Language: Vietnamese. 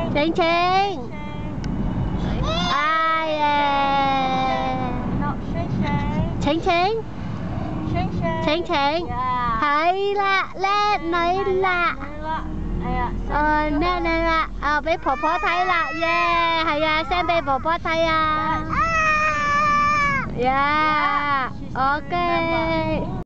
晴晴。哎呀！晴晴。晴晴。係啦，叻女啦。叻女啦，俾婆婆睇啦，耶！係啊，send俾婆婆睇啊。呀，OK。